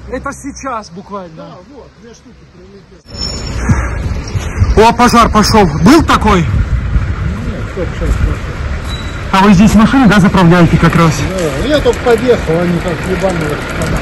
Это сейчас буквально. Да, вот, 2 штуки прилетели. О, пожар пошел. Был такой? Нет, только сейчас пошел. А вы здесь машины, да, заправляете как раз? Да, я только подъехал, они как ебанули.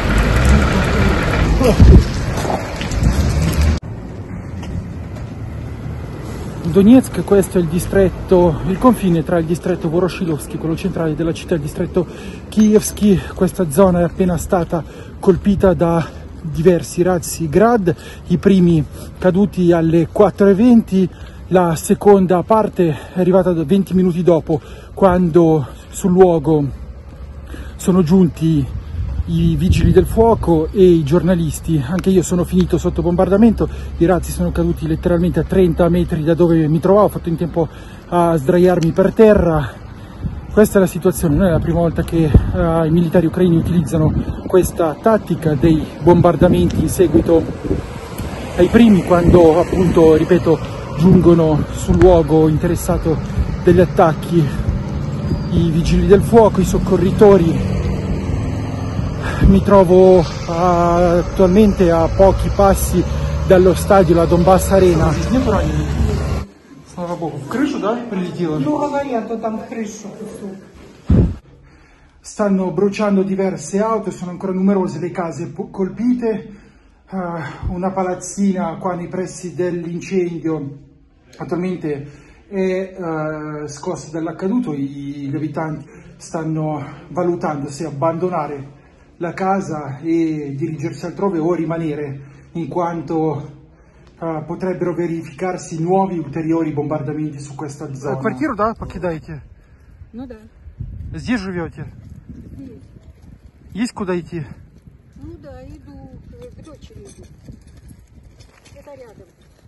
Donetsk, questo è il distretto, il confine tra il distretto Voroshilovsky, quello centrale della città, e il distretto Kievsky. Questa zona è appena stata colpita da diversi razzi Grad, i primi caduti alle 4:20, la seconda parte è arrivata 20 minuti dopo, quando sul luogo sono giunti i vigili del fuoco e i giornalisti. Anche io sono finito sotto bombardamento, i razzi sono caduti letteralmente a 30 metri da dove mi trovavo, ho fatto in tempo a sdraiarmi per terra. Questa è la situazione, non è la prima volta che i militari ucraini utilizzano questa tattica dei bombardamenti in seguito ai primi, quando appunto, ripeto, giungono sul luogo interessato degli attacchi i vigili del fuoco, i soccorritori. Mi trovo attualmente a pochi passi dallo stadio, la Donbass Arena. Слава Богу. В крышу, да, прилетело? Ну, говорят, то там в крышу кусок. Stanno bruciando diverse auto, sono ancora numerose le case colpite. Una palazzina qua nei pressi dell'incendio attualmente è scossa dall'accaduto. Gli abitanti stanno valutando se abbandonare la casa e dirigersi altrove o rimanere, in quanto potrebbero verificarsi nuovi ulteriori bombardamenti su questa zona. Квартиру, да, покидаете? Ну да. Здесь живете? Здесь. Есть куда идти? Ну да, иду, к дочери иду. Это рядом.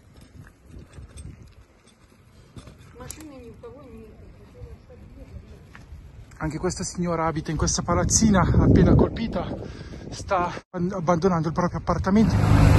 Машины ни у кого нет. Anche questa signora abita in questa palazzina appena colpita, sta abbandonando il proprio appartamento.